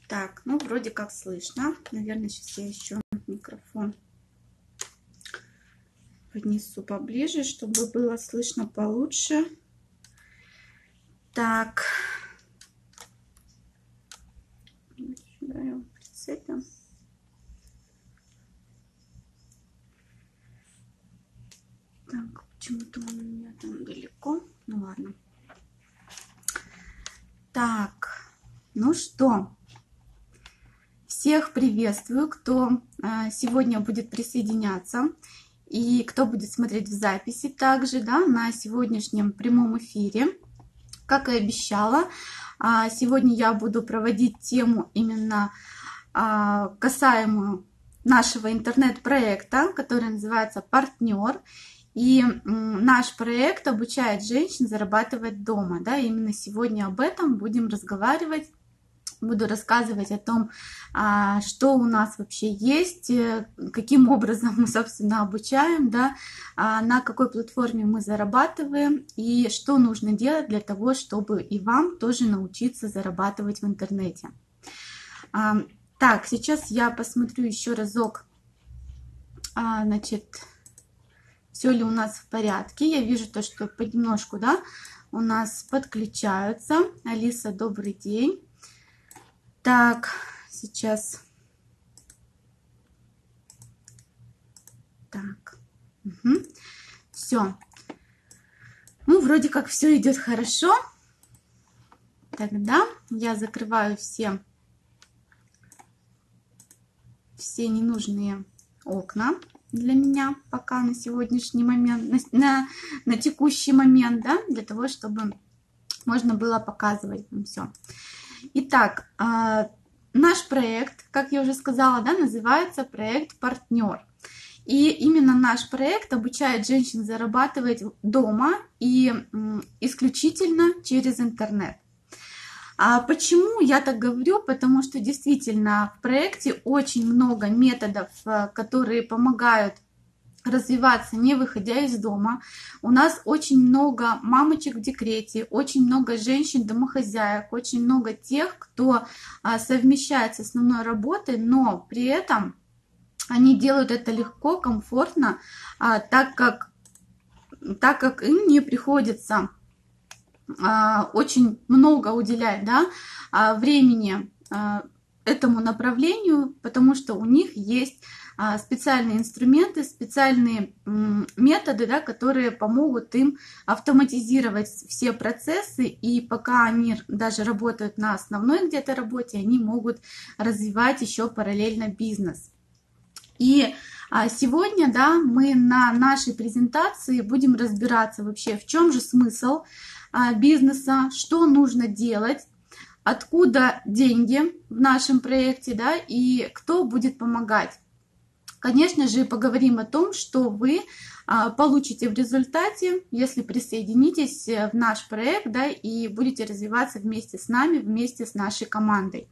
Так, ну вроде как слышно. Наверное, сейчас я еще микрофон поднесу поближе, чтобы было слышно получше. Так. Сюда я прицепим. Так, почему-то он у меня там далеко. Ну ладно. Так, ну что, всех приветствую, кто сегодня будет присоединяться и кто будет смотреть в записи также, да, на сегодняшнем прямом эфире. Как и обещала, сегодня я буду проводить тему именно касаемую нашего интернет-проекта, который называется «Партнер». И наш проект обучает женщин зарабатывать дома. Да? Именно сегодня об этом будем разговаривать. Буду рассказывать о том, что у нас вообще есть, каким образом мы, собственно, обучаем, да, на какой платформе мы зарабатываем и что нужно делать для того, чтобы и вам тоже научиться зарабатывать в интернете. Так, сейчас я посмотрю еще разок, значит, все ли у нас в порядке. Я вижу то, что понемножку, да, у нас подключаются. Алиса, добрый день. Так, сейчас. Так, все. Ну, вроде как все идет хорошо. Тогда я закрываю все ненужные окна для меня пока на сегодняшний момент, на текущий момент, да, для того, чтобы можно было показывать все. Итак, наш проект, как я уже сказала, да, называется проект «Партнер». И именно наш проект обучает женщин зарабатывать дома и исключительно через интернет. Почему я так говорю? Потому что действительно в проекте очень много методов, которые помогают развиваться, не выходя из дома. У нас очень много мамочек в декрете, очень много женщин-домохозяек, очень много тех, кто совмещает с основной работой, но при этом они делают это легко, комфортно, так как им не приходится очень много уделять, да, времени этому направлению, потому что у них есть специальные инструменты, специальные методы, да, которые помогут им автоматизировать все процессы, и пока они даже работают на основной где-то работе, они могут развивать еще параллельно бизнес. И сегодня, да, мы на нашей презентации будем разбираться вообще, в чем же смысл бизнеса, что нужно делать, откуда деньги в нашем проекте, да, и кто будет помогать. Конечно же, поговорим о том, что вы получите в результате, если присоединитесь в наш проект, да, и будете развиваться вместе с нами, вместе с нашей командой.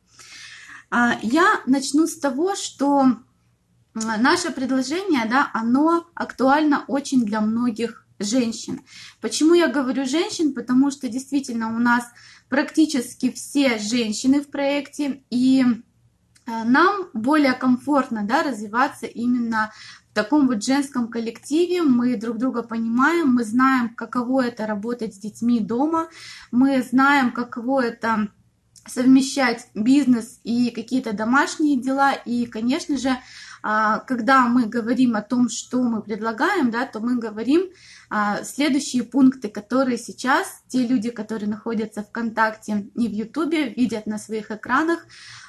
Я начну с того, что наше предложение, да, оно актуально очень для многих женщин. Почему я говорю женщин? Потому что действительно у нас практически все женщины в проекте, и нам более комфортно, да, развиваться именно в таком вот женском коллективе. Мы друг друга понимаем, мы знаем, каково это работать с детьми дома, мы знаем, каково это совмещать бизнес и какие-то домашние дела. И, конечно же, когда мы говорим о том, что мы предлагаем, да, то мы говорим следующие пункты, которые сейчас те люди, которые находятся в ВКонтакте и в Ютубе, видят на своих экранах,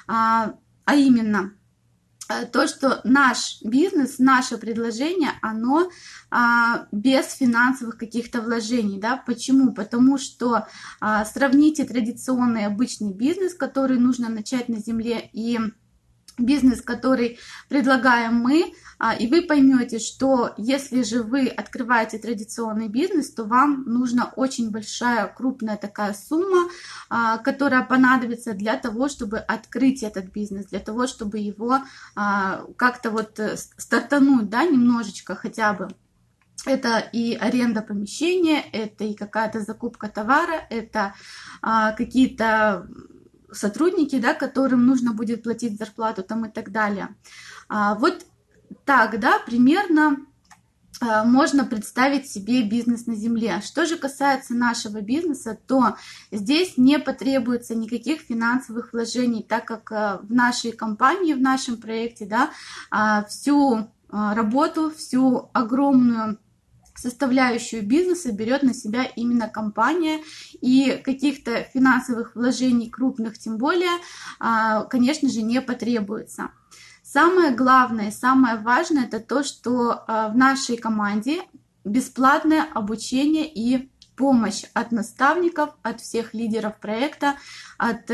а именно то, что наш бизнес, наше предложение, оно без финансовых каких-то вложений, да, почему? Потому что сравните традиционный обычный бизнес, который нужно начать на земле, и бизнес, который предлагаем мы, и вы поймете, что если же вы открываете традиционный бизнес, то вам нужна очень большая, крупная такая сумма, которая понадобится для того, чтобы открыть этот бизнес, для того, чтобы его как-то вот стартануть, да, немножечко хотя бы. Это и аренда помещения, это и какая-то закупка товара, это какие-то сотрудники, да, которым нужно будет платить зарплату там и так далее. Вот так, да, примерно можно представить себе бизнес на земле. Что же касается нашего бизнеса, то здесь не потребуется никаких финансовых вложений, так как в нашей компании, в нашем проекте, да, всю работу, всю огромную составляющую бизнеса берет на себя именно компания, и каких-то финансовых вложений крупных тем более, конечно же, не потребуется. Самое главное, самое важное, это то, что в нашей команде бесплатное обучение и помощь от наставников, от всех лидеров проекта, от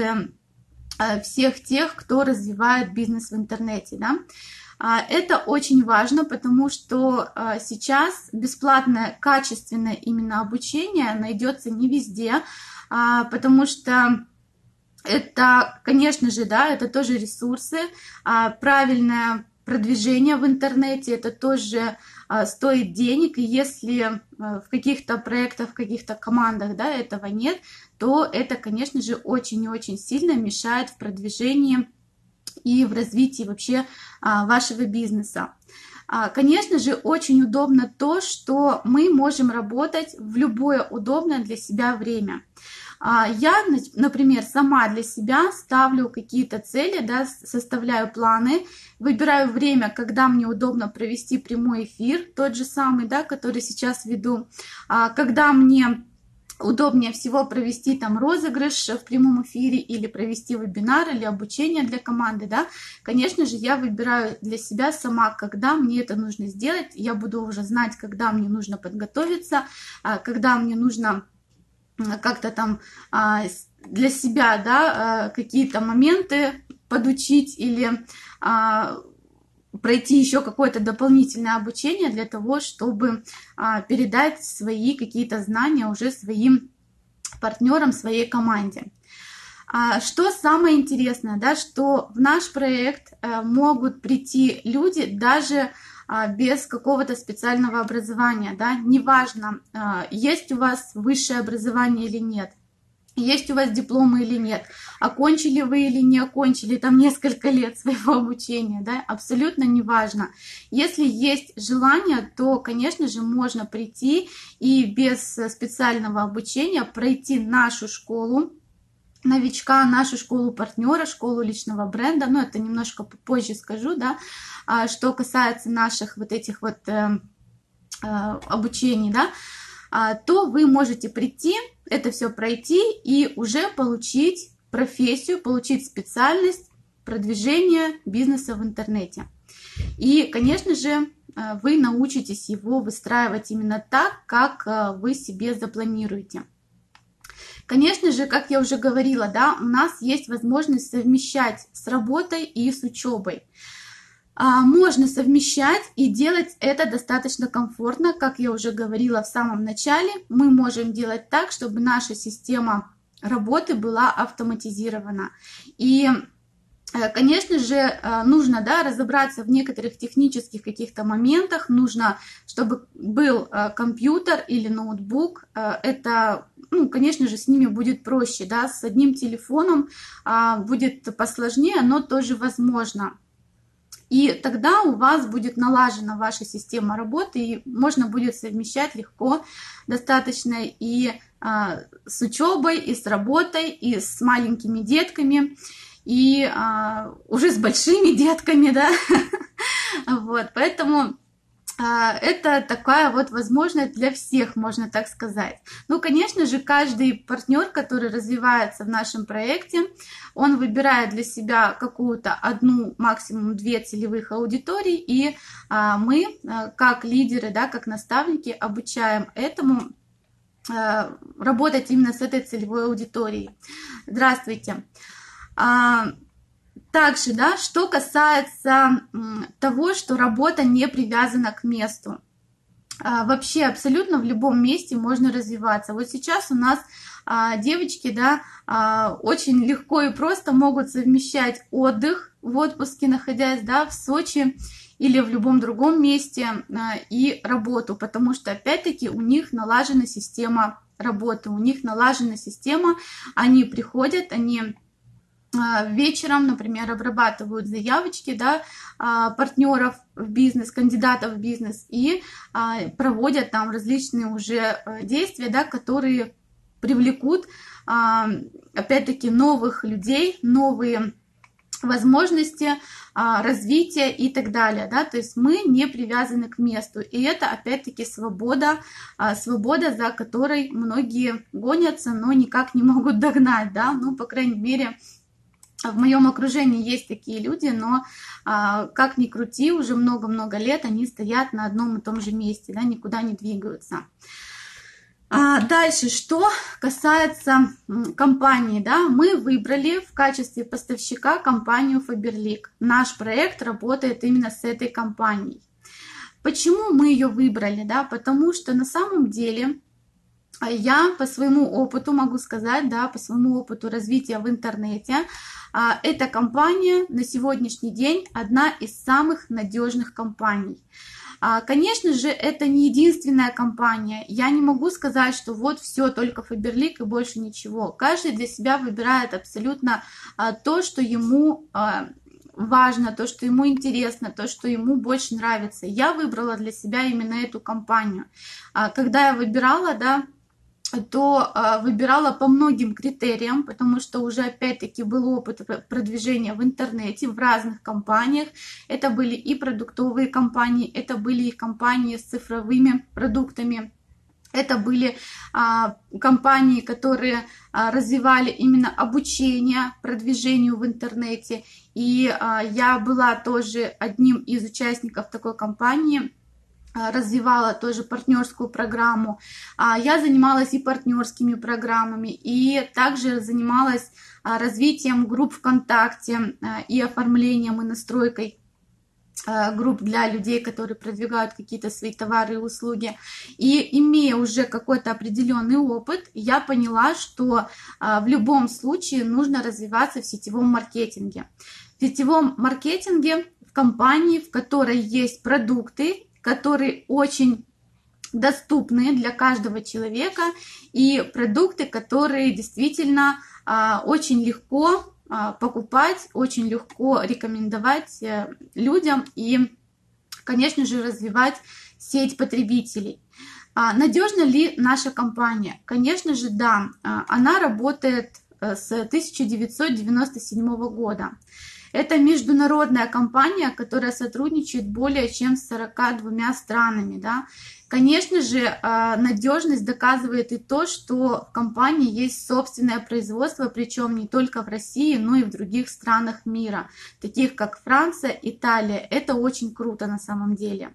всех тех, кто развивает бизнес в интернете. Да? Это очень важно, потому что сейчас бесплатное, качественное именно обучение найдется не везде, потому что это, конечно же, да, это тоже ресурсы, правильное продвижение в интернете, это тоже стоит денег, и если в каких-то проектах, в каких-то командах, да, этого нет, то это, конечно же, очень и очень сильно мешает в продвижении и в развитии вообще вашего бизнеса. Конечно же, очень удобно то, что мы можем работать в любое удобное для себя время. Я, например, сама для себя ставлю какие-то цели, да, составляю планы, выбираю время, когда мне удобно провести прямой эфир, тот же самый, да, который сейчас веду, когда мне удобнее всего провести там розыгрыш в прямом эфире или провести вебинар или обучение для команды, да, конечно же, я выбираю для себя сама, когда мне это нужно сделать, я буду уже знать, когда мне нужно подготовиться, когда мне нужно как-то там для себя, да, какие-то моменты подучить или пройти еще какое-то дополнительное обучение для того, чтобы передать свои какие-то знания уже своим партнерам, своей команде. Что самое интересное, да, что в наш проект могут прийти люди даже без какого-то специального образования, да, неважно, есть у вас высшее образование или нет, есть у вас дипломы или нет, окончили вы или не окончили там несколько лет своего обучения, да, абсолютно неважно. Если есть желание, то, конечно же, можно прийти и без специального обучения пройти нашу школу новичка, нашу школу партнера, школу личного бренда, но это немножко позже скажу, да, что касается наших вот этих вот обучений, да, то вы можете прийти, это все пройти и уже получить профессию, получить специальность продвижения бизнеса в интернете. И, конечно же, вы научитесь его выстраивать именно так, как вы себе запланируете. Конечно же, как я уже говорила, да, у нас есть возможность совмещать с работой и с учебой. Можно совмещать и делать это достаточно комфортно, как я уже говорила в самом начале. Мы можем делать так, чтобы наша система работы была автоматизирована. И, конечно же, нужно, да, разобраться в некоторых технических каких-то моментах. Нужно, чтобы был компьютер или ноутбук. Это, ну, конечно же, с ними будет проще, да, с одним телефоном будет посложнее, но тоже возможно. И тогда у вас будет налажена ваша система работы, и можно будет совмещать легко достаточно и с учебой, и с работой, и с маленькими детками, и уже с большими детками, да, вот, поэтому это такая вот возможность для всех, можно так сказать. Ну, конечно же, каждый партнер, который развивается в нашем проекте, он выбирает для себя какую-то одну, максимум две целевых аудитории, и мы, как лидеры, да, как наставники, обучаем этому, работать именно с этой целевой аудиторией. Здравствуйте. Также, да, что касается того, что работа не привязана к месту. Вообще абсолютно в любом месте можно развиваться. Вот сейчас у нас девочки, да, очень легко и просто могут совмещать отдых в отпуске, находясь, да, в Сочи или в любом другом месте, и работу, потому что, опять-таки, у них налажена система работы, у них налажена система, они приходят, они вечером, например, обрабатывают заявочки, да, партнеров в бизнес, кандидатов в бизнес, и проводят там различные уже действия, да, которые привлекут, опять-таки, новых людей, новые возможности развития и так далее, да, то есть мы не привязаны к месту, и это опять-таки свобода, свобода, за которой многие гонятся, но никак не могут догнать, да, ну, по крайней мере, в моем окружении есть такие люди, но как ни крути, уже много-много лет они стоят на одном и том же месте, да, никуда не двигаются. Дальше, что касается компании, да, мы выбрали в качестве поставщика компанию Faberlic. Наш проект работает именно с этой компанией. Почему мы ее выбрали, да? Потому что на самом деле я по своему опыту могу сказать, да, по своему опыту развития в интернете, эта компания на сегодняшний день одна из самых надежных компаний. Конечно же, это не единственная компания. Я не могу сказать, что вот все, только Faberlic и больше ничего. Каждый для себя выбирает абсолютно то, что ему важно, то, что ему интересно, то, что ему больше нравится. Я выбрала для себя именно эту компанию. Когда я выбирала, да, то выбирала по многим критериям, потому что уже опять-таки был опыт продвижения в интернете в разных компаниях. Это были и продуктовые компании, это были и компании с цифровыми продуктами, это были компании, которые развивали именно обучение продвижению в интернете. И я была тоже одним из участников такой компании, развивала тоже партнерскую программу. Я занималась и партнерскими программами, и также занималась развитием групп ВКонтакте и оформлением и настройкой групп для людей, которые продвигают какие-то свои товары и услуги. И имея уже какой-то определенный опыт, я поняла, что в любом случае нужно развиваться в сетевом маркетинге. В сетевом маркетинге в компании, в которой есть продукты, которые очень доступны для каждого человека, и продукты, которые действительно очень легко покупать, очень легко рекомендовать людям и, конечно же, развивать сеть потребителей. Надежна ли наша компания? Конечно же, да. Она работает с 1997 года. Это международная компания, которая сотрудничает более чем с 42 странами. Да? Конечно же, надежность доказывает и то, что в компании есть собственное производство, причем не только в России, но и в других странах мира, таких как Франция, Италия. Это очень круто на самом деле.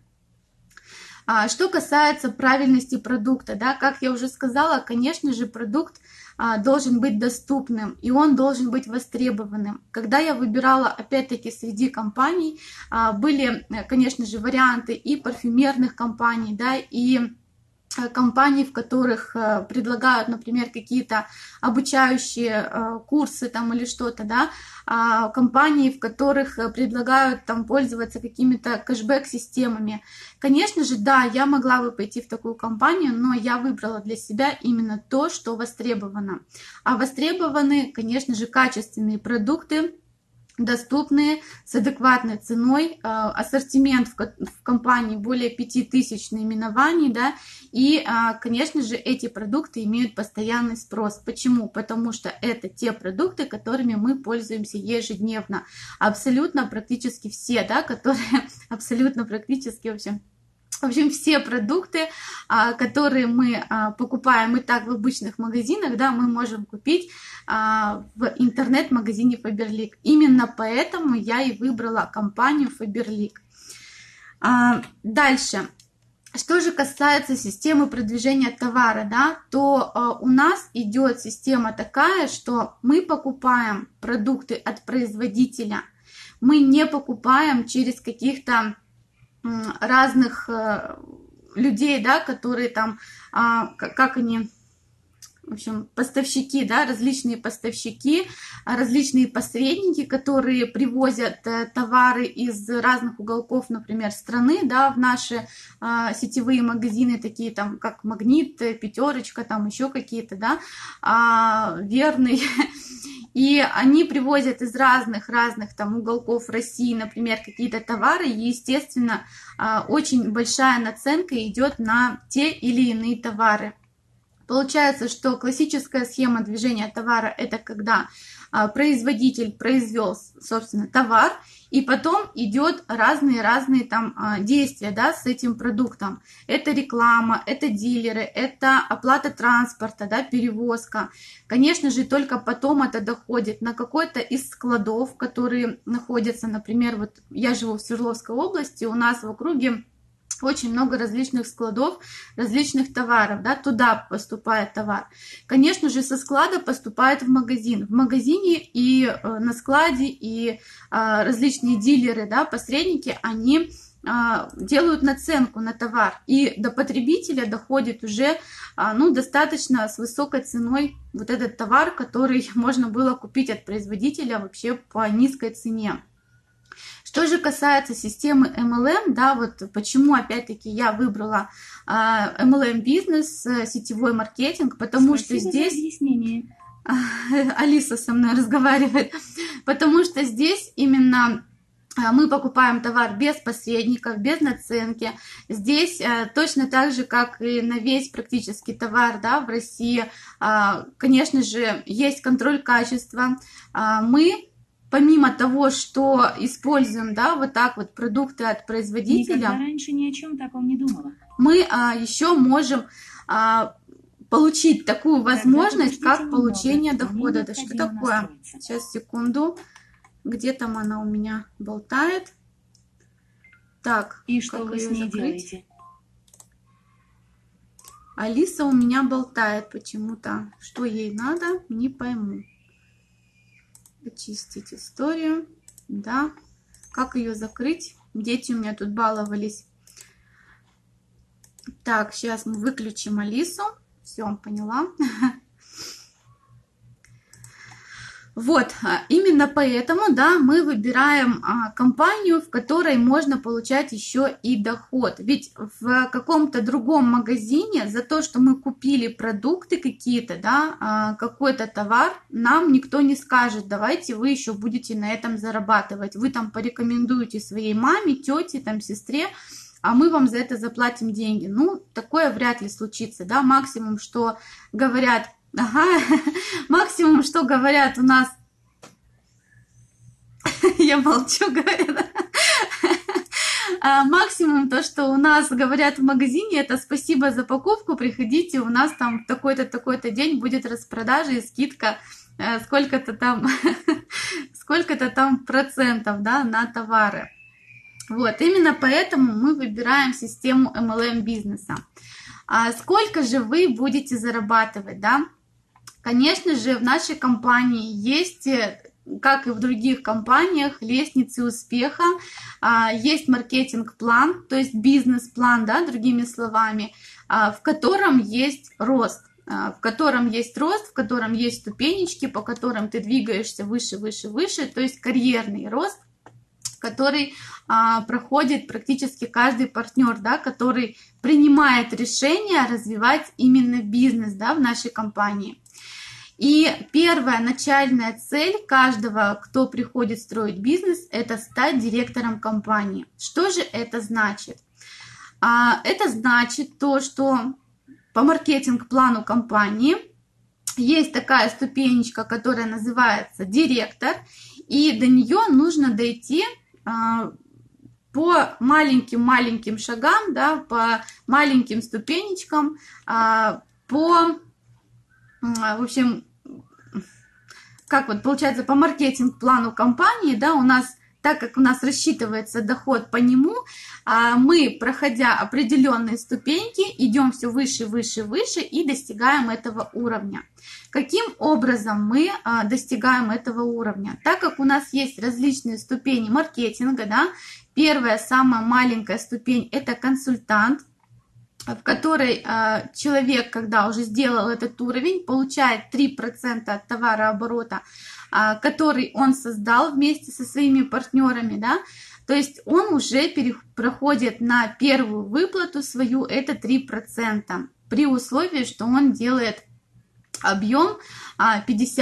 Что касается правильности продукта, да, как я уже сказала, конечно же, продукт должен быть доступным, и он должен быть востребованным. Когда я выбирала, опять-таки, среди компаний, были, конечно же, варианты и парфюмерных компаний, да, и компаний, в которых предлагают, например, какие-то обучающие курсы там или что-то, да, компании, в которых предлагают там пользоваться какими-то кэшбэк-системами. Конечно же, да, я могла бы пойти в такую компанию, но я выбрала для себя именно то, что востребовано. А востребованы, конечно же, качественные продукты, доступные, с адекватной ценой, ассортимент в компании более 5000 наименований, да, и, конечно же, эти продукты имеют постоянный спрос. Почему? Потому что это те продукты, которыми мы пользуемся ежедневно. Абсолютно практически все, да, которые абсолютно практически, в общем, все продукты, которые мы покупаем и так в обычных магазинах, да, мы можем купить в интернет-магазине Faberlic. Именно поэтому я и выбрала компанию Faberlic. Дальше. Что же касается системы продвижения товара, да, то у нас идет система такая, что мы покупаем продукты от производителя. Мы не покупаем через каких-то разных людей, да, которые там, как они, в общем, поставщики, да, различные поставщики, различные посредники, которые привозят товары из разных уголков, например, страны, да, в наши сетевые магазины, такие там, как Магнит, Пятерочка, там еще какие-то, да, Верный. и они привозят из разных там уголков России, например, какие-то товары, и, естественно, очень большая наценка идет на те или иные товары. Получается, что классическая схема движения товара – это когда производитель произвел, собственно, товар, и потом идет разные там действия, да, с этим продуктом. Это реклама, это дилеры, это оплата транспорта, да, перевозка. Конечно же, только потом это доходит на какой-то из складов, которые находятся, например, вот я живу в Свердловской области, у нас в округе очень много различных складов, различных товаров, да, туда поступает товар. Конечно же, со склада поступает в магазин. В магазине и на складе, и различные дилеры, да, посредники, они делают наценку на товар. И до потребителя доходит уже достаточно с высокой ценой вот этот товар, который можно было купить от производителя вообще по низкой цене. Что же касается системы MLM, да, вот почему опять-таки я выбрала MLM бизнес, сетевой маркетинг, потому Спасибо что здесь... за объяснение. Алиса со мной разговаривает, потому что здесь именно мы покупаем товар без посредников, без наценки. Здесь точно так же, как и на весь практически товар, да, в России, конечно же, есть контроль качества. Мы помимо того, что используем, да, вот так вот продукты от производителя, никогда раньше ни о чем таком не думала. Мы еще можем получить такую возможность, как получение дохода. Да что такое? Сейчас, секунду. Где там она у меня болтает? Так, и что вы с ней закрыть? делаете? Алиса у меня болтает почему-то. Что ей надо, не пойму. Очистить историю, да, как ее закрыть, дети у меня тут баловались. Так, сейчас мы выключим Алису, все, поняла. Вот, именно поэтому, да, мы выбираем компанию, в которой можно получать еще и доход. Ведь в каком-то другом магазине за то, что мы купили продукты какие-то, да, какой-то товар, нам никто не скажет, давайте вы еще будете на этом зарабатывать. Вы там порекомендуете своей маме, тете, там, сестре, а мы вам за это заплатим деньги. Ну, такое вряд ли случится, да, максимум, что говорят... Ага, максимум, что говорят у нас, я молчу, говорят, максимум то, что у нас говорят в магазине, это спасибо за покупку, приходите, у нас там в такой-то, такой-то день будет распродажа и скидка сколько-то там процентов, да, на товары. Вот, именно поэтому мы выбираем систему MLM бизнеса. А сколько же вы будете зарабатывать, да? Конечно же, в нашей компании есть, как и в других компаниях, лестницы успеха, есть маркетинг-план, то есть бизнес-план, да, другими словами, в котором есть рост. В котором есть рост, в котором есть ступенечки, по которым ты двигаешься выше, выше, выше, то есть карьерный рост, который проходит практически каждый партнер, да, который принимает решение развивать именно бизнес, да, в нашей компании. И первая начальная цель каждого, кто приходит строить бизнес, это стать директором компании. Что же это значит? Это значит то, что по маркетинг-плану компании есть такая ступенечка, которая называется директор, и до нее нужно дойти по маленьким шагам, да, по маленьким ступенечкам, в общем, как вот получается по маркетинг-плану компании, да, у нас, так как у нас рассчитывается доход по нему, мы, проходя определенные ступеньки, идем все выше, выше, выше и достигаем этого уровня. Каким образом мы достигаем этого уровня? Так как у нас есть различные ступени маркетинга, да, первая, самая маленькая ступень – это консультант, в которой человек, когда уже сделал этот уровень, получает 3% от товарооборота, который он создал вместе со своими партнерами, да, то есть он уже проходит на первую выплату свою, это 3%, при условии, что он делает объем 50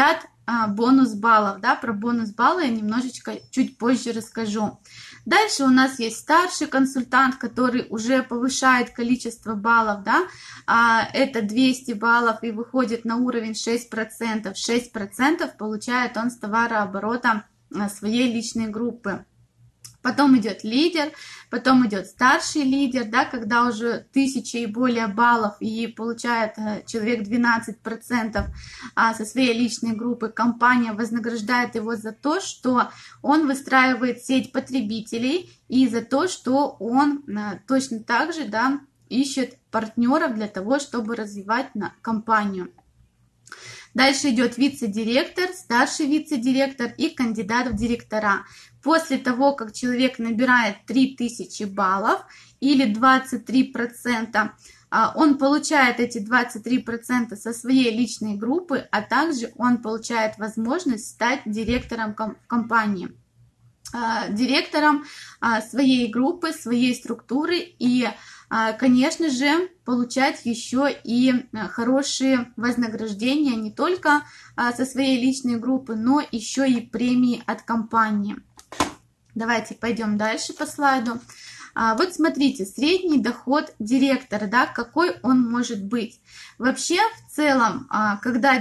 бонус баллов, да, про бонус баллы я немножечко чуть позже расскажу. Дальше у нас есть старший консультант, который уже повышает количество баллов, да, это 200 баллов и выходит на уровень 6%. 6% получает он с товарооборота своей личной группы. Потом идет лидер, потом идет старший лидер, да, когда уже 1000 и более баллов и получает человек 12% со своей личной группы. Компания вознаграждает его за то, что он выстраивает сеть потребителей и за то, что он точно так же, да, ищет партнеров для того, чтобы развивать компанию. Дальше идет вице-директор, старший вице-директор и кандидат в директора. После того, как человек набирает 3000 баллов или 23%, он получает эти 23% со своей личной группы, а также он получает возможность стать директором компании, директором своей группы, своей структуры и, конечно же, получать еще и хорошие вознаграждения не только со своей личной группы, но еще и премии от компании. Давайте пойдем дальше по слайду. Вот смотрите, средний доход директора, да, какой он может быть. Вообще, в целом, когда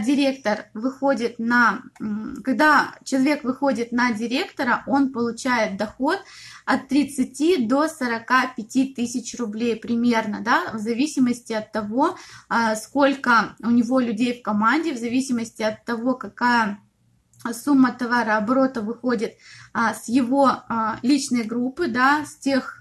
человек выходит на директора, он получает доход от 30 до 45 тысяч рублей примерно, да, в зависимости от того, сколько у него людей в команде, в зависимости от того, какая сумма товарооборота выходит с его личной группы, да, с тех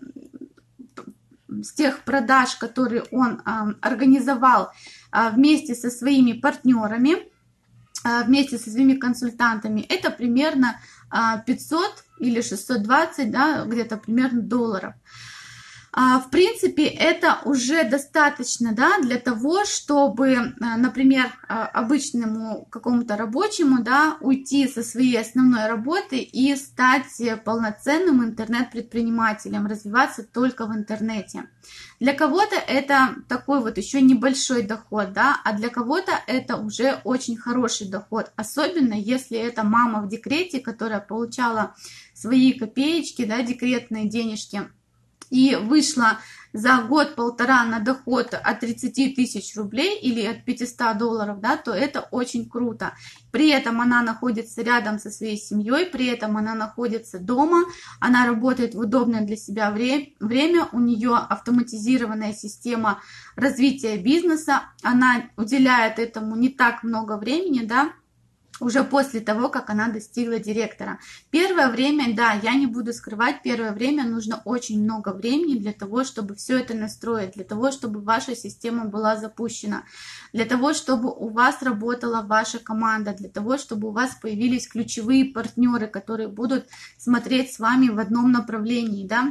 продаж, которые он организовал вместе со своими партнерами, вместе со своими консультантами. Это примерно 500 или 620, да, где-то примерно долларов. В принципе, это уже достаточно, да, для того, чтобы, например, обычному какому-то рабочему, да, уйти со своей основной работы и стать полноценным интернет-предпринимателем, развиваться только в интернете. Для кого-то это такой вот еще небольшой доход, да, а для кого-то это уже очень хороший доход, особенно если это мама в декрете, которая получала свои копеечки, да, декретные денежки, и вышла за год-полтора на доход от 30 тысяч рублей или от 500 долларов, да, то это очень круто. При этом она находится рядом со своей семьей, при этом она находится дома, она работает в удобное для себя время, у нее автоматизированная система развития бизнеса, она уделяет этому не так много времени, да, уже после того, как она достигла директора. Первое время, да, я не буду скрывать, первое время нужно очень много времени для того, чтобы все это настроить, для того, чтобы ваша система была запущена, для того, чтобы у вас работала ваша команда, для того, чтобы у вас появились ключевые партнеры, которые будут смотреть с вами в одном направлении, да,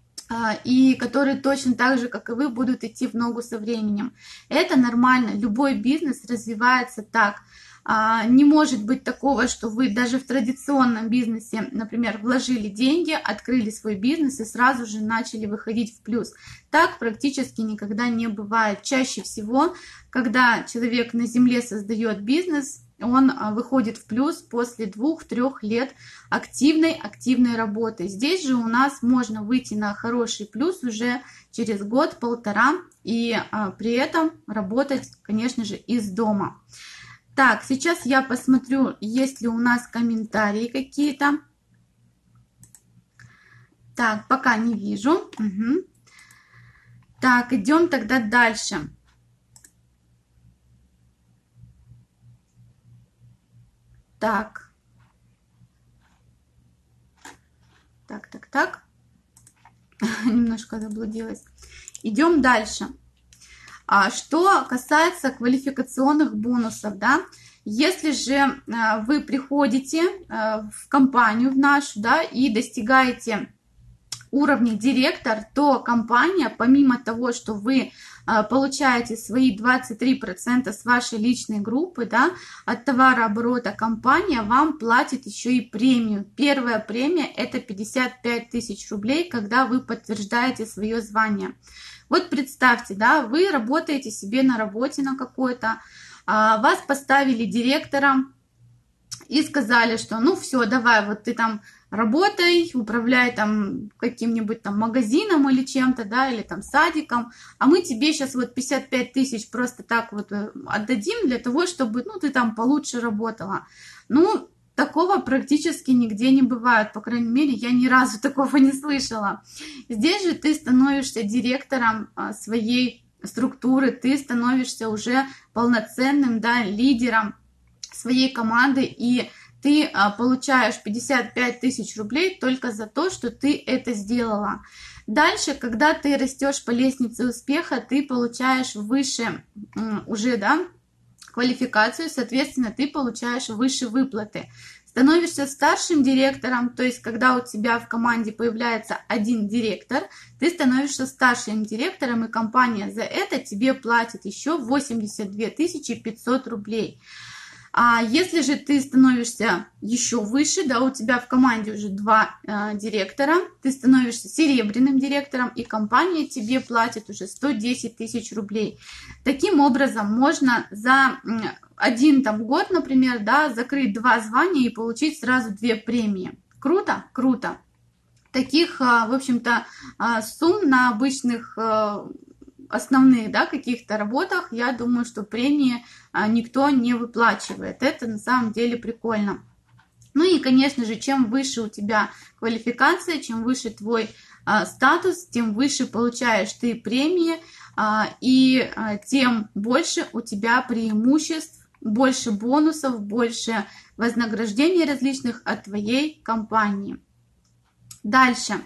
и которые точно так же, как и вы, будут идти в ногу со временем. Это нормально, любой бизнес развивается так. Не может быть такого, что вы даже в традиционном бизнесе, например, вложили деньги, открыли свой бизнес и сразу же начали выходить в плюс. Так практически никогда не бывает. Чаще всего, когда человек на земле создает бизнес, он выходит в плюс после 2-3 лет активной работы. Здесь же у нас можно выйти на хороший плюс уже через год-полтора и при этом работать, конечно же, из дома. Так, сейчас я посмотрю, есть ли у нас комментарии какие-то. Так, пока не вижу. Угу. Так, идем тогда дальше. Так. Так. Немножко заблудилась. Идем дальше. Что касается квалификационных бонусов, да, если же вы приходите в компанию в нашу, да, и достигаете уровня директор, то компания, помимо того, что вы получаете свои 23% с вашей личной группы, да, от товарооборота, компания вам платит еще и премию. Первая премия – это 55 тысяч рублей, когда вы подтверждаете свое звание. Вот представьте, да, вы работаете себе на работе на какой-то, вас поставили директором, и сказали, что ну все, давай, вот ты там работай, управляй там каким-нибудь там магазином или чем-то, да, или там садиком, а мы тебе сейчас вот 55 тысяч просто так вот отдадим для того, чтобы, ну, ты там получше работала. Ну, такого практически нигде не бывает, по крайней мере, я ни разу такого не слышала. Здесь же ты становишься директором своей структуры, ты становишься уже полноценным, да, лидером своей команды, и ты получаешь 55 тысяч рублей только за то, что ты это сделала. Дальше, когда ты растешь по лестнице успеха, ты получаешь выше уже, да, квалификацию, соответственно, ты получаешь выше выплаты. Становишься старшим директором, то есть когда у тебя в команде появляется один директор, ты становишься старшим директором, и компания за это тебе платит еще 82 500 рублей. А если же ты становишься еще выше, да, у тебя в команде уже 2 директора, ты становишься серебряным директором, и компания тебе платит уже 110 тысяч рублей. Таким образом, можно за один там год, например, да, закрыть 2 звания и получить сразу 2 премии. Круто? Круто. Таких, в общем-то, сумм на обычных основных, да, каких-то работах, я думаю, что премии никто не выплачивает. Это на самом деле прикольно. Ну и, конечно же, чем выше у тебя квалификация, чем выше твой статус, тем выше получаешь ты премии, и тем больше у тебя преимуществ, больше бонусов, больше вознаграждений различных от твоей компании. Дальше.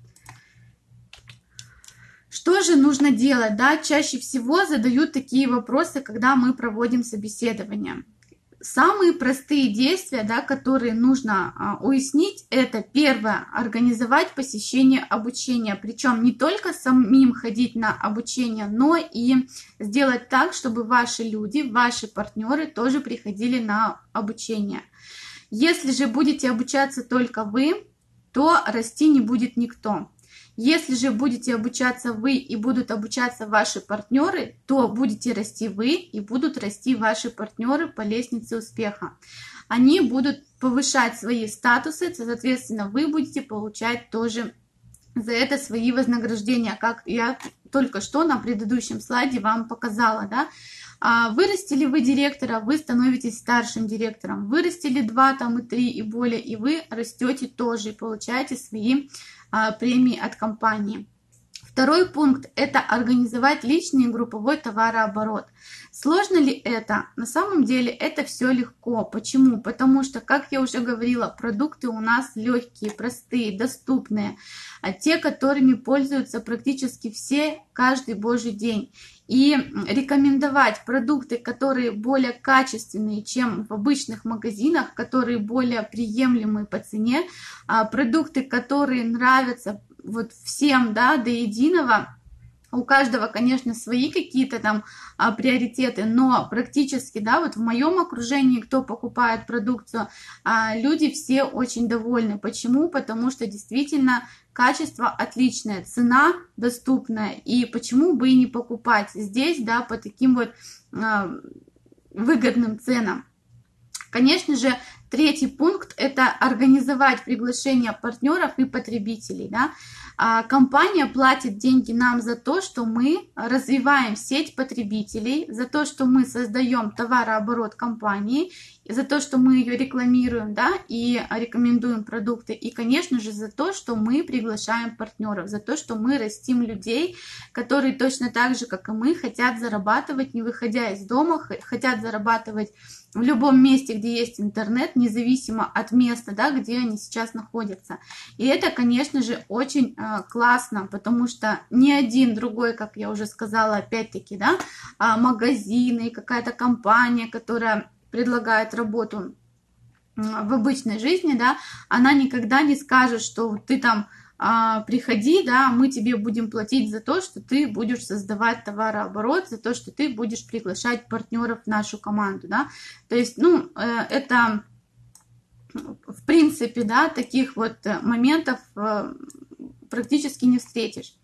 Что же нужно делать? Да? Чаще всего задают такие вопросы, когда мы проводим собеседование. Самые простые действия, да, которые нужно уяснить, это первое, организовать посещение обучения. Причем не только самим ходить на обучение, но и сделать так, чтобы ваши люди, ваши партнеры тоже приходили на обучение. Если же будете обучаться только вы, то расти не будет никто. Если же будете обучаться вы и будут обучаться ваши партнеры, то будете расти вы и будут расти ваши партнеры по лестнице успеха. Они будут повышать свои статусы, соответственно, вы будете получать тоже за это свои вознаграждения, как я только что на предыдущем слайде вам показала, да. Вырастили вы директора, вы становитесь старшим директором. Вырастили 2, там, и 3, и более, и вы растете тоже, и получаете свои премии от компании. Второй пункт – это организовать личный и групповой товарооборот. Сложно ли это? На самом деле это все легко. Почему? Потому что, как я уже говорила, продукты у нас легкие, простые, доступные, те, которыми пользуются практически все каждый божий день. И рекомендовать продукты, которые более качественные, чем в обычных магазинах, которые более приемлемые по цене, продукты, которые нравятся вот всем, да, до единого. У каждого, конечно, свои какие-то там приоритеты, но практически, да, вот в моем окружении, кто покупает продукцию, люди все очень довольны. Почему? Потому что действительно качество отличное, цена доступная, и почему бы и не покупать здесь, да, по таким вот выгодным ценам. Конечно же, третий пункт – это организовать приглашение партнеров и потребителей. Да? Компания платит деньги нам за то, что мы развиваем сеть потребителей, за то, что мы создаем товарооборот компании, за то, что мы ее рекламируем, да, и рекомендуем продукты, и, конечно же, за то, что мы приглашаем партнеров, за то, что мы растим людей, которые точно так же, как и мы, хотят зарабатывать, не выходя из дома, хотят зарабатывать в любом месте, где есть интернет, независимо от места, да, где они сейчас находятся. И это, конечно же, очень классно, потому что ни один другой, как я уже сказала, опять-таки, да, магазин и какая-то компания, которая предлагает работу в обычной жизни, да, она никогда не скажет, что ты там приходи, да, мы тебе будем платить за то, что ты будешь создавать товарооборот, за то, что ты будешь приглашать партнеров в нашу команду, да, то есть, ну, это, в принципе, да, таких вот моментов практически не встретишь.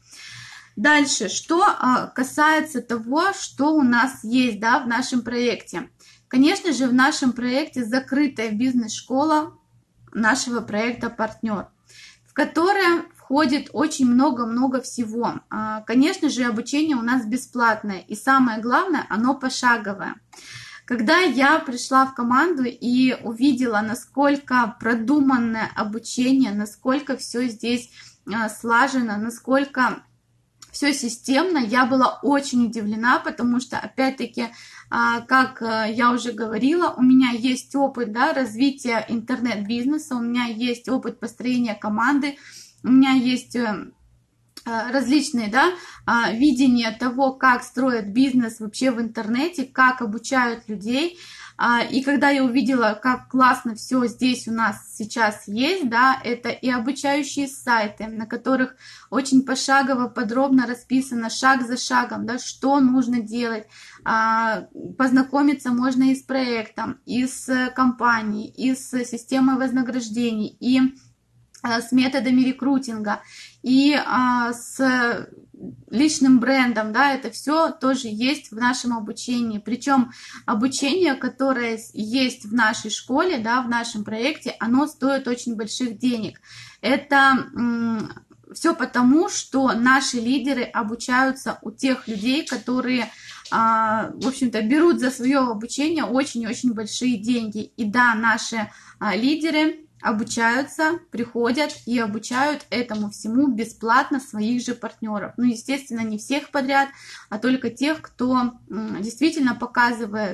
Дальше, что касается того, что у нас есть, да, в нашем проекте. Конечно же, в нашем проекте закрытая бизнес-школа нашего проекта «Партнер», в которое входит очень много-много всего. Конечно же, обучение у нас бесплатное, и самое главное, оно пошаговое. Когда я пришла в команду и увидела, насколько продуманное обучение, насколько все здесь слажено, насколько все системно, я была очень удивлена, потому что, опять-таки, как я уже говорила, у меня есть опыт, да, развития интернет-бизнеса, у меня есть опыт построения команды, у меня есть различные, да, видения того, как строят бизнес вообще в интернете, как обучают людей. И когда я увидела, как классно все здесь у нас сейчас есть, да, это и обучающие сайты, на которых очень пошагово, подробно расписано, шаг за шагом, да, что нужно делать. Познакомиться можно и с проектом, и с компанией, и с системой вознаграждений, и с методами рекрутинга, и с личным брендом, да, это все тоже есть в нашем обучении. Причем обучение, которое есть в нашей школе, да, в нашем проекте, оно стоит очень больших денег. Это все потому, что наши лидеры обучаются у тех людей, которые, в общем-то, берут за свое обучение очень-очень большие деньги. И да, наши лидеры обучаются, приходят и обучают этому всему бесплатно своих же партнеров. Ну, естественно, не всех подряд, а только тех, кто действительно показывает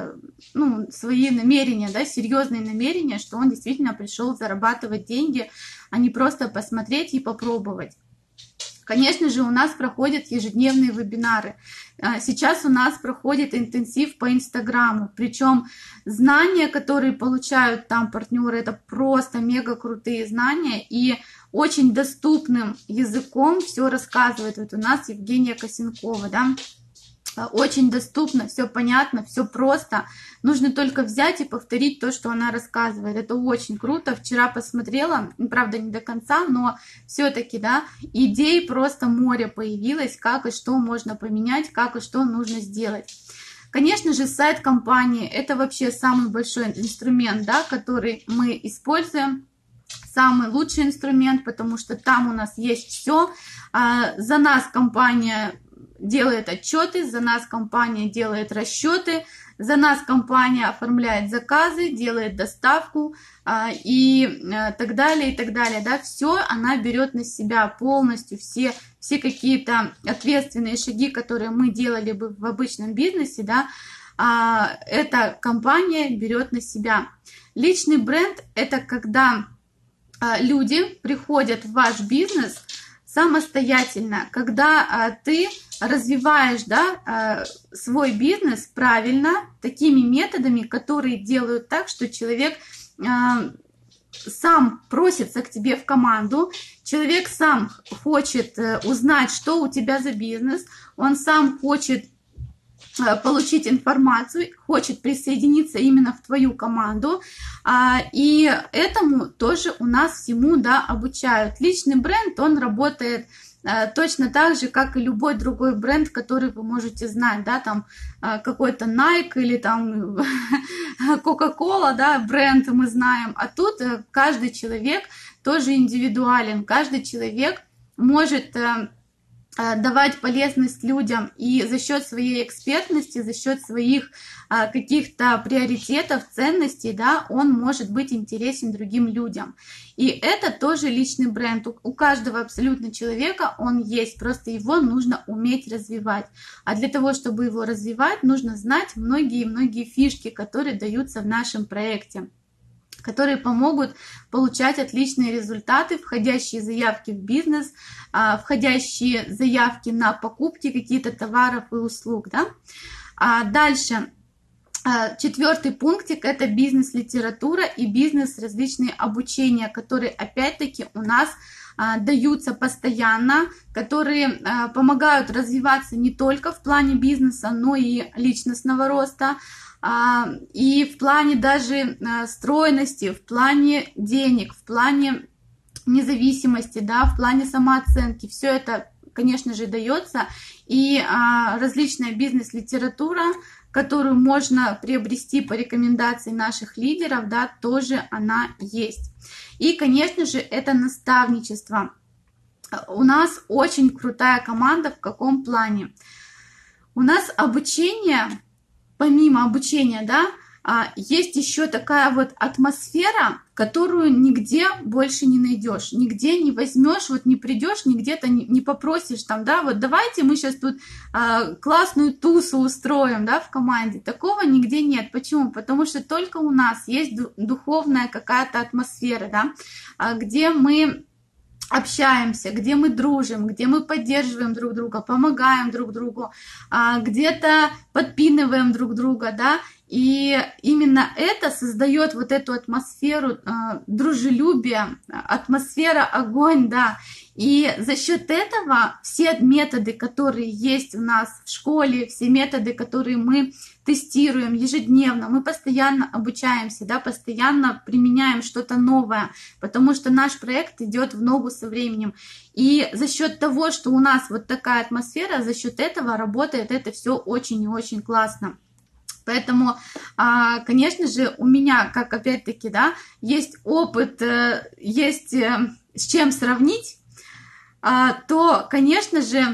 свои намерения, да, серьезные намерения, что он действительно пришел зарабатывать деньги, а не просто посмотреть и попробовать. Конечно же, у нас проходят ежедневные вебинары. Сейчас у нас проходит интенсив по Инстаграму. Причем знания, которые получают там партнеры, это просто мега крутые знания. И очень доступным языком все рассказывает. Вот у нас Евгения Косенкова, да. Очень доступно, все понятно, все просто. Нужно только взять и повторить то, что она рассказывает. Это очень круто. Вчера посмотрела, правда, не до конца, но все-таки, да, идей просто море появилось, как и что можно поменять, как и что нужно сделать. Конечно же, сайт компании – это вообще самый большой инструмент, да, который мы используем. Самый лучший инструмент, потому что там у нас есть все. За нас компания делает отчеты, за нас компания делает расчеты, за нас компания оформляет заказы, делает доставку и так далее, и так далее. Да? Все она берет на себя полностью, все какие-то ответственные шаги, которые мы делали бы в обычном бизнесе, да, эта компания берет на себя. Личный бренд – это когда люди приходят в ваш бизнес самостоятельно, когда ты развиваешь, да, свой бизнес правильно, такими методами, которые делают так, что человек сам просится к тебе в команду, человек сам хочет узнать, что у тебя за бизнес, он сам хочет получить информацию, хочет присоединиться именно в твою команду, и этому тоже у нас всему, да, обучают. Личный бренд, он работает точно так же, как и любой другой бренд, который вы можете знать, да, там какой-то Nike или там Coca-Cola, да, бренд мы знаем, а тут каждый человек тоже индивидуален, каждый человек может давать полезность людям, и за счет своей экспертности, за счет своих каких-то приоритетов, ценностей, да, он может быть интересен другим людям. И это тоже личный бренд. У каждого абсолютно человека он есть, просто его нужно уметь развивать. А для того, чтобы его развивать, нужно знать многие-многие фишки, которые даются в нашем проекте, которые помогут получать отличные результаты, входящие заявки в бизнес, входящие заявки на покупки каких-то товаров и услуг. Да? Дальше, 4-й пунктик – это бизнес-литература и бизнес-различные обучения, которые опять-таки у нас даются постоянно, которые помогают развиваться не только в плане бизнеса, но и личностного роста, и в плане даже стройности, в плане денег, в плане независимости, да, в плане самооценки. Все это, конечно же, дается. И различная бизнес-литература, которую можно приобрести по рекомендации наших лидеров, да, тоже она есть. И, конечно же, это наставничество. У нас очень крутая команда. В каком плане? У нас обучение, помимо обучения, да, есть еще такая вот атмосфера, которую нигде больше не найдешь, нигде не возьмешь, вот не придешь, нигде-то не попросишь там, да, вот давайте мы сейчас тут классную тусу устроим, да, в команде. Такого нигде нет. Почему? Потому что только у нас есть духовная какая-то атмосфера, да, где мы общаемся, где мы дружим, где мы поддерживаем друг друга, помогаем друг другу, где-то подпинываем друг друга, да, и именно это создает вот эту атмосферу дружелюбия, атмосфера огонь, да, и за счет этого все методы, которые есть у нас в школе, все методы, которые мы тестируем ежедневно, мы постоянно обучаемся, да, постоянно применяем что-то новое, потому что наш проект идет в ногу со временем. И за счет того, что у нас вот такая атмосфера, за счет этого работает это все очень и очень классно. Поэтому, конечно же, у меня, как опять-таки, да, есть опыт, есть с чем сравнить, то, конечно же,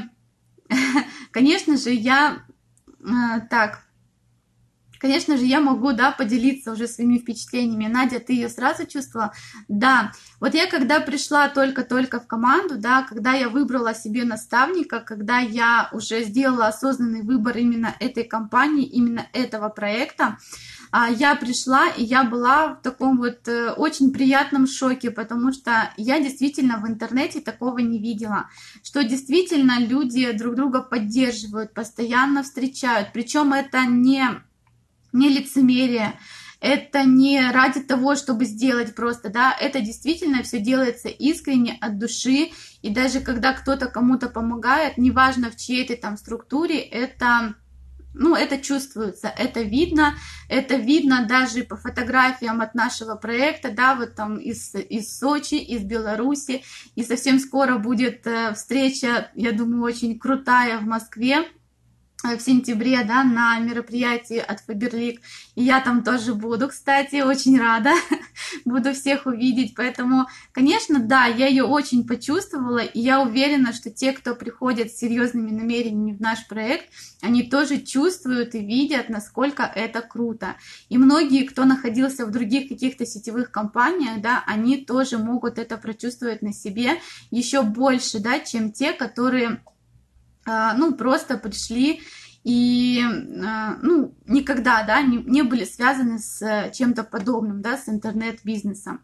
я могу, да, поделиться уже своими впечатлениями. Надя, ты ее сразу чувствовала? Да. Вот я когда пришла только-только в команду, да, когда я выбрала себе наставника, когда я уже сделала осознанный выбор именно этой компании, именно этого проекта, я пришла, и я была в таком вот очень приятном шоке, потому что я действительно в интернете такого не видела, что действительно люди друг друга поддерживают, постоянно встречают, причем это не лицемерие, это не ради того, чтобы сделать просто, да, это действительно все делается искренне, от души, и даже когда кто-то кому-то помогает, неважно в чьей-то там структуре, это чувствуется, это видно даже по фотографиям от нашего проекта, да, вот там из Сочи, из Беларуси, и совсем скоро будет встреча, я думаю, очень крутая в Москве, в сентябре, да, на мероприятии от Faberlic, и я там тоже буду, кстати, очень рада, буду всех увидеть, поэтому, конечно, да, я ее очень почувствовала, и я уверена, что те, кто приходят с серьезными намерениями в наш проект, они тоже чувствуют и видят, насколько это круто, и многие, кто находился в других каких-то сетевых компаниях, да, они тоже могут это прочувствовать на себе еще больше, да, чем те, которые просто пришли и, никогда, да, не были связаны с чем-то подобным, да, с интернет-бизнесом.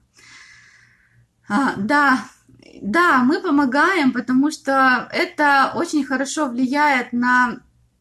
Да, мы помогаем, потому что это очень хорошо влияет на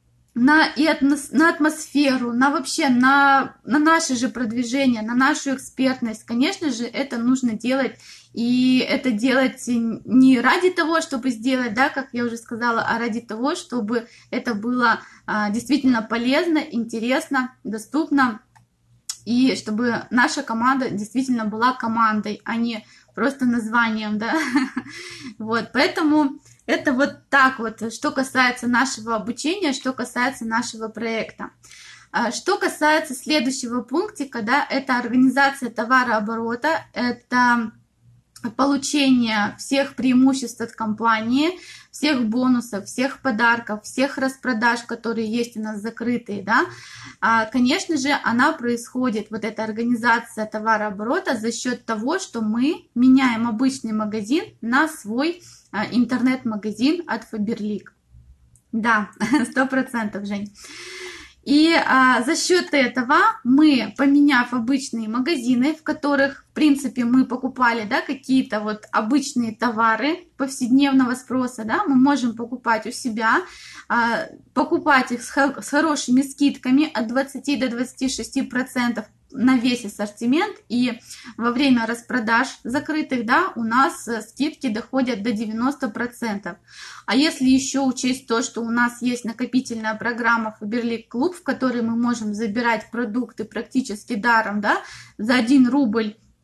атмосферу, на наше же продвижение, на нашу экспертность. Конечно же, это нужно делать, и это делать не ради того, чтобы сделать, да, как я уже сказала, а ради того, чтобы это было действительно полезно, интересно, доступно, и чтобы наша команда действительно была командой, а не просто названием, да. Вот, поэтому это вот так вот, что касается нашего обучения, что касается нашего проекта. Что касается следующего пунктика, да, это организация товарооборота, это получение всех преимуществ от компании, всех бонусов, всех подарков, всех распродаж, которые есть у нас закрытые, да, конечно же, она происходит, вот эта организация товарооборота, за счет того, что мы меняем обычный магазин на свой интернет-магазин от Faberlic. Да, 100%, Жень. И за счет этого мы, поменяв обычные магазины, в которых, в принципе, мы покупали, да, какие-то вот обычные товары повседневного спроса, да, мы можем покупать у себя, покупать их с хорошими скидками от 20 до 26% на весь ассортимент, и во время распродаж закрытых, да, у нас скидки доходят до 90%. А если еще учесть то, что у нас есть накопительная программа Faberlic Club, в которой мы можем забирать продукты практически даром, да, за 1 рубль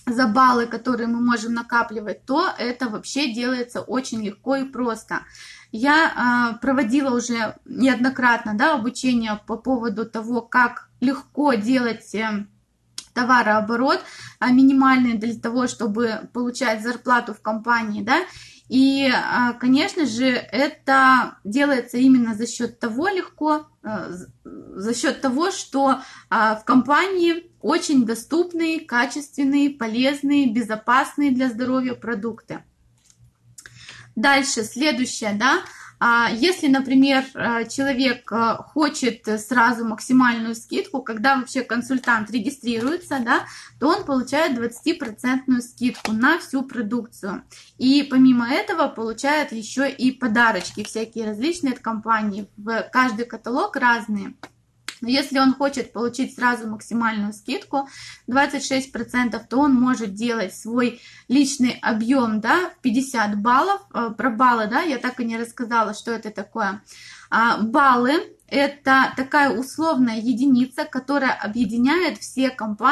за баллы, которые мы можем накапливать, то это вообще делается очень легко и просто. Я проводила уже неоднократно, да, обучение по поводу того, как легко делать товарооборот минимальный для того, чтобы получать зарплату в компании, да. И, конечно же, это делается именно за счет того легко, за счет того, что в компании очень доступные, качественные, полезные, безопасные для здоровья продукты. Дальше, следующее, да. Если, например, человек хочет сразу максимальную скидку, когда вообще консультант регистрируется, да, то он получает 20% скидку на всю продукцию. И помимо этого получает еще и подарочки всякие различные от компании. В каждый каталог разные. Но если он хочет получить сразу максимальную скидку 26%, то он может делать свой личный объем, да, в 50 баллов. Про баллы, да, я так и не рассказала, что это такое. Баллы – это такая условная единица, которая объединяет все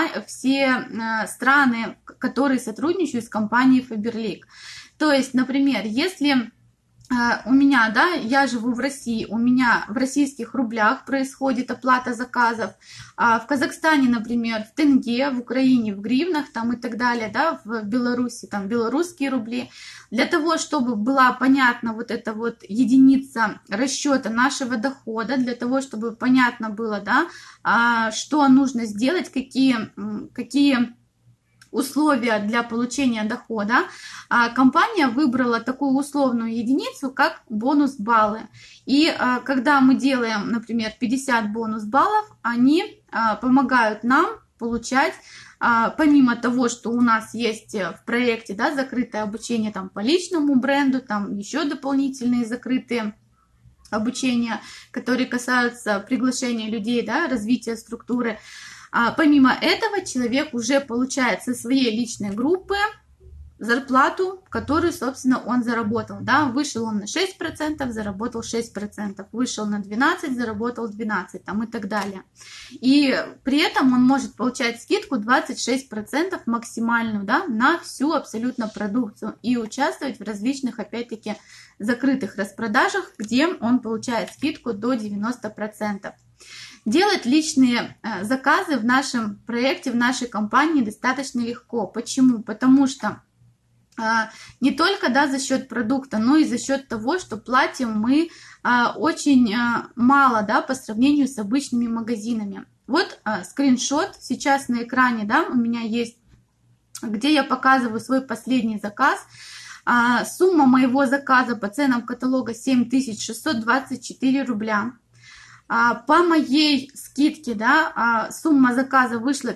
страны, которые сотрудничают с компанией Faberlic. То есть, например, если у меня, да, я живу в России, у меня в российских рублях происходит оплата заказов, в Казахстане, например, в тенге, в Украине в гривнах там и так далее, да, в Беларуси там белорусские рубли. Для того, чтобы была понятна вот эта вот единица расчета нашего дохода, для того, чтобы понятно было, да, что нужно сделать, какие условия для получения дохода, компания выбрала такую условную единицу, как бонус-баллы. И когда мы делаем, например, 50 бонус-баллов, они помогают нам получать, помимо того, что у нас есть в проекте, да, закрытое обучение там, по личному бренду, там еще дополнительные закрытые обучения, которые касаются приглашения людей, да, развития структуры. Помимо этого человек уже получает со своей личной группы зарплату, которую, собственно, он заработал. Да? Вышел он на 6%, заработал 6%, вышел на 12%, заработал 12% там, и так далее. И при этом он может получать скидку 26% максимальную, да, на всю абсолютно продукцию и участвовать в различных, опять-таки, закрытых распродажах, где он получает скидку до 90%. Делать личные заказы в нашем проекте, в нашей компании достаточно легко. Почему? Потому что не только, да, за счет продукта, но и за счет того, что платим мы очень мало, да, по сравнению с обычными магазинами. Вот скриншот сейчас на экране, да, у меня есть, где я показываю свой последний заказ. Сумма моего заказа по ценам каталога 7624 рубля. По моей скидке, да, сумма заказа вышла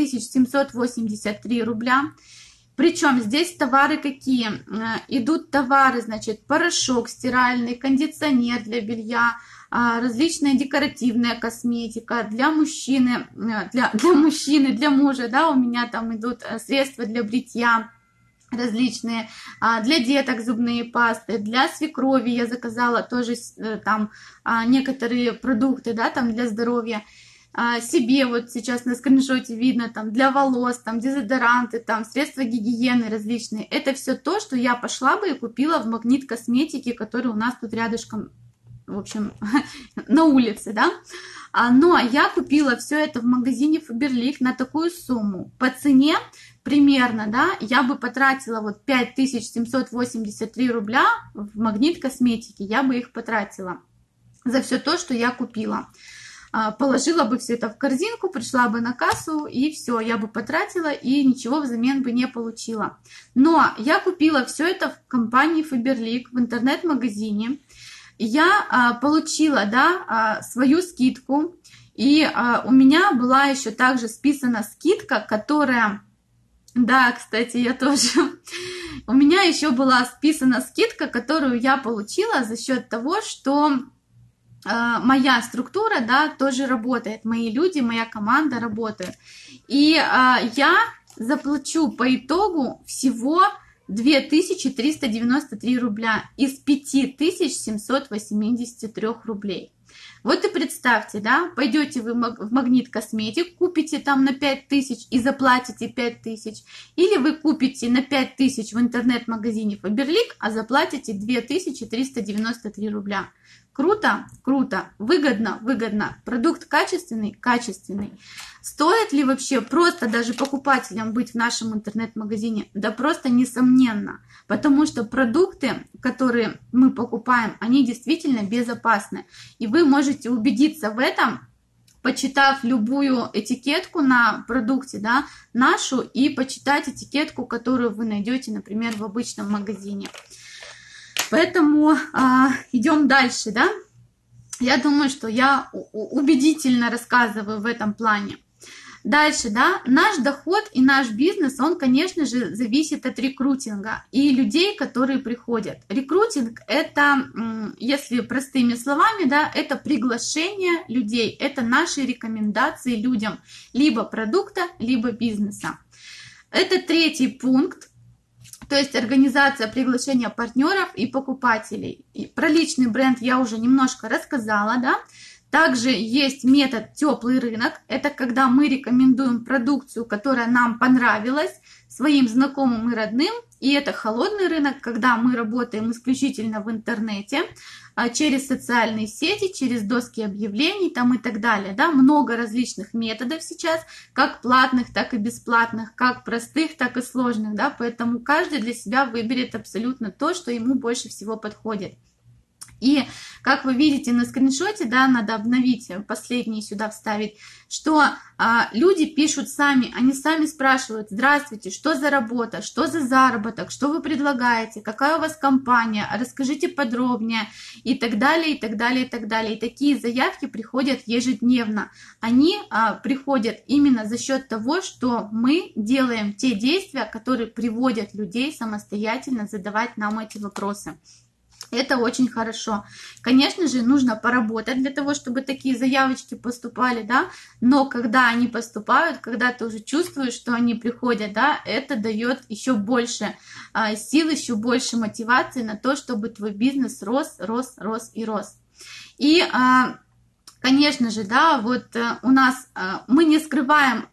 5783 рубля. Причем здесь товары какие? Идут товары, значит, порошок стиральный, кондиционер для белья, различная декоративная косметика для мужчины, для мужа, да, у меня там идут средства для бритья различные, для деток зубные пасты, для свекрови я заказала тоже там некоторые продукты, да, там для здоровья, себе вот сейчас на скриншоте видно, там для волос, там дезодоранты, там средства гигиены различные. Это все то, что я пошла бы и купила в Магнит Косметике, который у нас тут рядышком, в общем, на улице, да. Но я купила все это в магазине Faberlic на такую сумму. По цене примерно, да, я бы потратила вот 5783 рубля в Магнит Косметике, я бы их потратила за все то, что я купила. Положила бы все это в корзинку, пришла бы на кассу, и все, я бы потратила, и ничего взамен бы не получила. Но я купила все это в компании Faberlic, в интернет-магазине. Я получила, да, свою скидку, и у меня была еще также списана скидка, которая... Да, кстати, я тоже. У меня еще была списана скидка, которую я получила за счет того, что моя структура, да, тоже работает. Мои люди, моя команда работают. И я заплачу по итогу всего 2393 рубля из 5783 рублей. Вот и представьте, да, пойдете вы в Магнит Косметик, купите там на 5000 и заплатите 5000, или вы купите на 5000 в интернет-магазине Faberlic, а заплатите 2393 рубля. Круто? Круто. Выгодно? Выгодно. Продукт качественный? Качественный. Стоит ли вообще просто даже покупателям быть в нашем интернет-магазине? Да просто несомненно. Потому что продукты, которые мы покупаем, они действительно безопасны. И вы можете убедиться в этом, почитав любую этикетку на продукте, да, нашу, и почитать этикетку, которую вы найдете, например, в обычном магазине. Поэтому идем дальше, да. Я думаю, что я убедительно рассказываю в этом плане. Дальше, да, наш доход и наш бизнес, он, конечно же, зависит от рекрутинга и людей, которые приходят. Рекрутинг – это, если простыми словами, да, это приглашение людей, это наши рекомендации людям либо продукта, либо бизнеса. Это третий пункт. То есть организация приглашения партнеров и покупателей. И про личный бренд я уже немножко рассказала, да. Также есть метод теплый рынок. Это когда мы рекомендуем продукцию, которая нам понравилась, своим знакомым и родным. И это холодный рынок, когда мы работаем исключительно в интернете, через социальные сети, через доски объявлений там и так далее. Да? Много различных методов сейчас, как платных, так и бесплатных, как простых, так и сложных. Да? Поэтому каждый для себя выберет абсолютно то, что ему больше всего подходит. И как вы видите на скриншоте, да, надо обновить, последний сюда вставить, что люди пишут сами, они сами спрашивают: здравствуйте, что за работа, что за заработок, что вы предлагаете, какая у вас компания, расскажите подробнее, и так далее, и так далее, и так далее. И такие заявки приходят ежедневно. Они приходят именно за счет того, что мы делаем те действия, которые приводят людей самостоятельно задавать нам эти вопросы. Это очень хорошо. Конечно же, нужно поработать для того, чтобы такие заявочки поступали, да, но когда они поступают, когда ты уже чувствуешь, что они приходят, да, это дает еще больше сил, еще больше мотивации на то, чтобы твой бизнес рос, рос, рос и рос. И конечно же, да, вот у нас мы не скрываем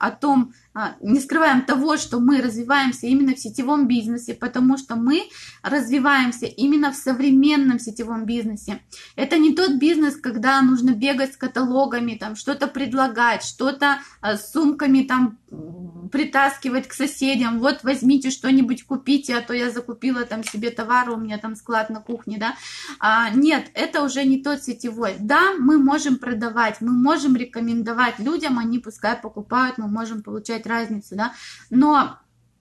не скрываем того, что мы развиваемся именно в сетевом бизнесе, потому что мы развиваемся именно в современном сетевом бизнесе. Это не тот бизнес, когда нужно бегать с каталогами, там что-то предлагать, что-то с сумками там притаскивать к соседям. Вот возьмите что-нибудь, купите, а то я закупила там себе товар, у меня там склад на кухне, да. Нет, это уже не тот сетевой. Да, мы можем продавать, мы можем рекомендовать людям, они пускай покупают, мы можем получать разницу, да, но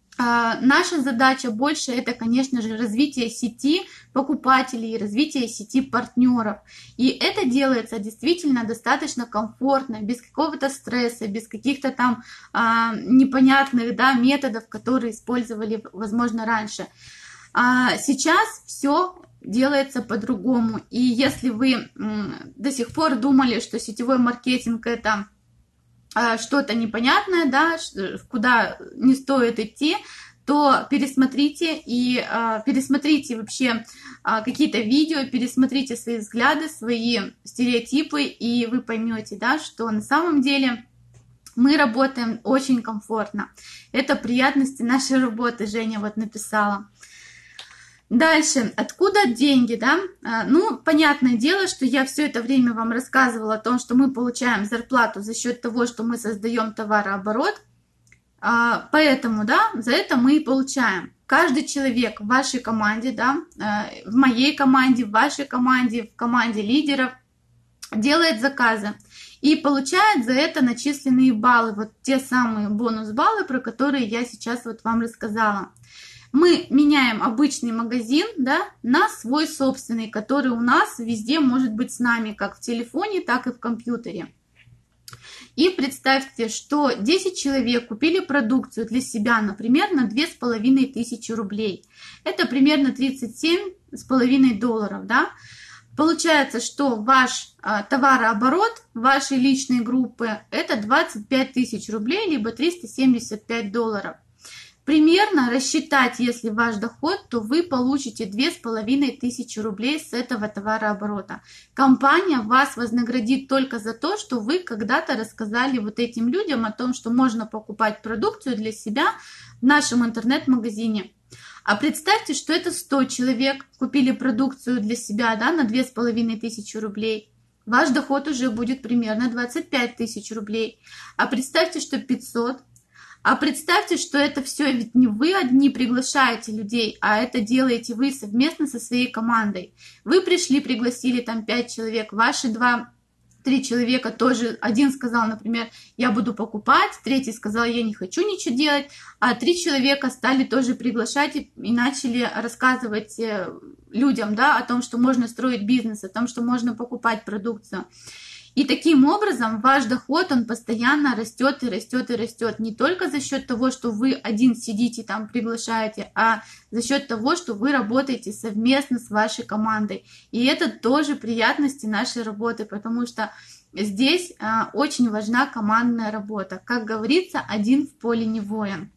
наша задача больше это, конечно же, развитие сети покупателей, развитие сети партнеров. И это делается действительно достаточно комфортно, без какого-то стресса, без каких-то там непонятных, да, методов, которые использовали, возможно, раньше. Сейчас все делается по-другому. И если вы до сих пор думали, что сетевой маркетинг это что-то непонятное, да, куда не стоит идти, то пересмотрите пересмотрите вообще какие-то видео, пересмотрите свои взгляды, свои стереотипы, и вы поймете, да, что на самом деле мы работаем очень комфортно. Это приятности нашей работы, Женя вот написала. Дальше, откуда деньги, да? Ну, понятное дело, что я все это время вам рассказывала о том, что мы получаем зарплату за счет того, что мы создаем товарооборот, поэтому, да, за это мы и получаем. Каждый человек в вашей команде, да, в моей команде, в вашей команде, в команде лидеров делает заказы и получает за это начисленные баллы, вот те самые бонус-баллы, про которые я сейчас вот вам рассказала. Мы меняем обычный магазин, да, на свой собственный, который у нас везде может быть с нами, как в телефоне, так и в компьютере. И представьте, что 10 человек купили продукцию для себя, например, на 2500 рублей. Это примерно $37,5, да. Получается, что ваш товарооборот вашей личной группы это 25 000 рублей, либо $375. примерно рассчитать, если ваш доход, то вы получите 2500 рублей с этого товарооборота. Компания вас вознаградит только за то, что вы когда-то рассказали вот этим людям о том, что можно покупать продукцию для себя в нашем интернет-магазине. А представьте, что это 100 человек купили продукцию для себя, да, на 2500 рублей. Ваш доход уже будет примерно 25 000 рублей. А представьте, что 500. А представьте, что это все ведь не вы одни приглашаете людей, а это делаете вы совместно со своей командой. Вы пришли, пригласили там 5 человек, ваши 2-3 человека тоже. Один сказал, например, я буду покупать, третий сказал, я не хочу ничего делать, а 3 человека стали тоже приглашать и начали рассказывать людям, да, о том, что можно строить бизнес, о том, что можно покупать продукцию. И таким образом ваш доход, он постоянно растет и растет и растет. Не только за счет того, что вы один сидите там, приглашаете, а за счет того, что вы работаете совместно с вашей командой. И это тоже приятности нашей работы, потому что здесь очень важна командная работа. Как говорится, один в поле не воин.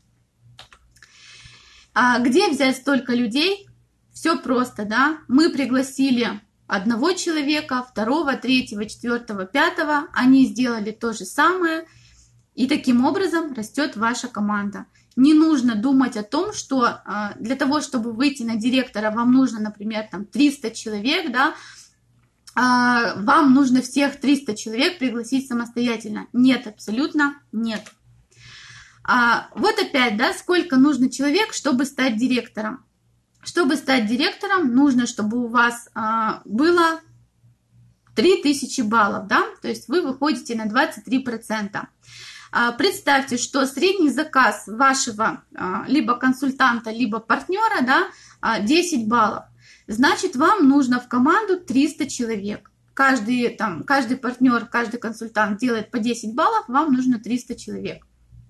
А где взять столько людей? Все просто, да? Мы пригласили одного человека, второго, третьего, четвертого, пятого, они сделали то же самое, и таким образом растет ваша команда. Не нужно думать о том, что для того, чтобы выйти на директора, вам нужно, например, там 300 человек, да, вам нужно всех 300 человек пригласить самостоятельно. Нет, абсолютно нет. Вот опять, да, сколько нужно человек, чтобы стать директором. Чтобы стать директором, нужно, чтобы у вас было 3000 баллов, да, то есть вы выходите на 23%. Представьте, что средний заказ вашего либо консультанта, либо партнера, да, 10 баллов. Значит, вам нужно в команду 300 человек. Каждый партнер, каждый консультант делает по 10 баллов, вам нужно 300 человек.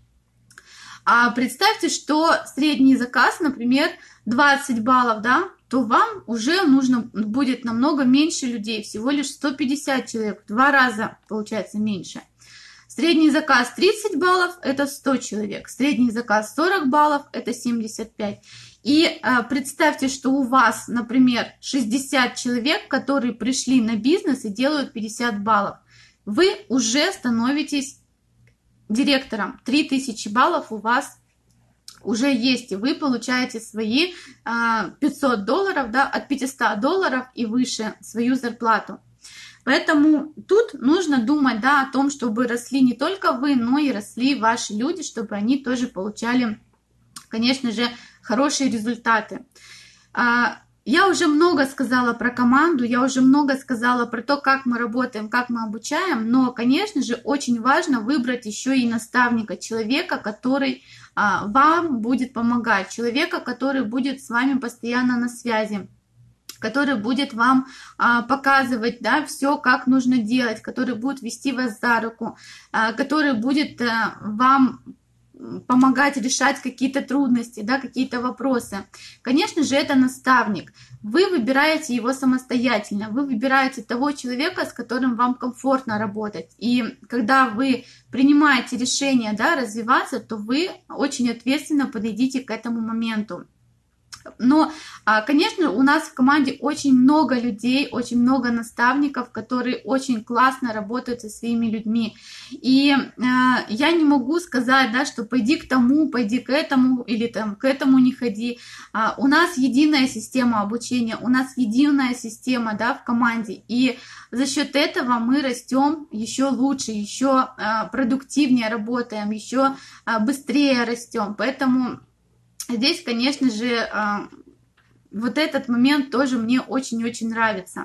А представьте, что средний заказ, например, 20 баллов, да, то вам уже нужно будет намного меньше людей, всего лишь 150 человек, в 2 раза получается меньше. Средний заказ 30 баллов – это 100 человек, средний заказ 40 баллов – это 75. И представьте, что у вас, например, 60 человек, которые пришли на бизнес и делают 50 баллов. Вы уже становитесь директором. 3000 баллов у вас уже есть, и вы получаете свои $500, да, от $500 и выше свою зарплату. Поэтому тут нужно думать, да, о том, чтобы росли не только вы, но и росли ваши люди, чтобы они тоже получали, конечно же, хорошие результаты. Я уже много сказала про команду, я уже много сказала про то, как мы работаем, как мы обучаем, но, конечно же, очень важно выбрать еще и наставника, человека, который вам будет помогать, человека, который будет с вами постоянно на связи, который будет вам показывать, да, все, как нужно делать, который будет вести вас за руку, который будет вам помогать решать какие-то трудности, да, какие-то вопросы. Конечно же, это наставник. Вы выбираете его самостоятельно, вы выбираете того человека, с которым вам комфортно работать. И когда вы принимаете решение, да, развиваться, то вы очень ответственно подойдите к этому моменту. Но, конечно, у нас в команде очень много людей, очень много наставников, которые очень классно работают со своими людьми. И я не могу сказать, да, что пойди к тому, пойди к этому, или там, к этому не ходи. У нас единая система обучения, у нас единая система, да, в команде. И за счет этого мы растем еще лучше, еще продуктивнее работаем, еще быстрее растем. Поэтому здесь, конечно же, вот этот момент тоже мне очень-очень нравится.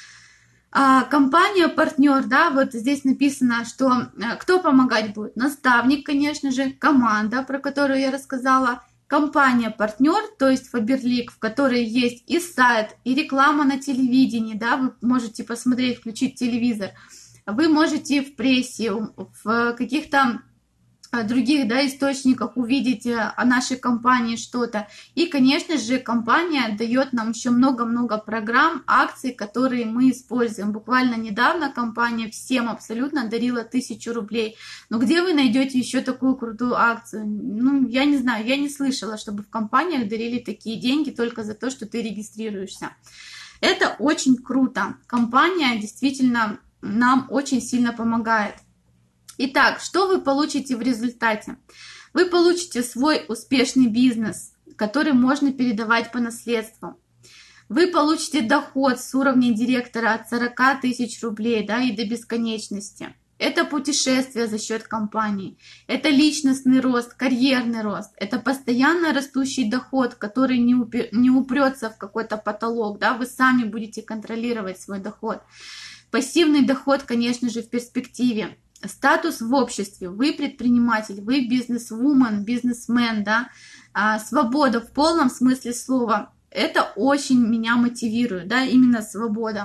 Компания-партнер, да, вот здесь написано, что кто помогать будет? Наставник, конечно же, команда, про которую я рассказала, компания-партнер, то есть Faberlic, в которой есть и сайт, и реклама на телевидении, да, вы можете посмотреть, включить телевизор, вы можете в прессе, в каких-то других, да, источниках увидеть о нашей компании что-то. И, конечно же, компания дает нам еще много-много программ, акций, которые мы используем. Буквально недавно компания всем абсолютно дарила 1000 рублей. Но где вы найдете еще такую крутую акцию? Ну, я не знаю, я не слышала, чтобы в компаниях дарили такие деньги только за то, что ты регистрируешься. Это очень круто. Компания действительно нам очень сильно помогает. Итак, что вы получите в результате? Вы получите свой успешный бизнес, который можно передавать по наследству. Вы получите доход с уровня директора от 40 тысяч рублей, да, и до бесконечности. Это путешествие за счет компании, это личностный рост, карьерный рост, это постоянно растущий доход, который не упрется в какой-то потолок, да, вы сами будете контролировать свой доход. Пассивный доход, конечно же, в перспективе. Статус в обществе, вы предприниматель, вы бизнес-вумен, бизнесмен, да, свобода в полном смысле слова, это очень меня мотивирует, да, именно свобода.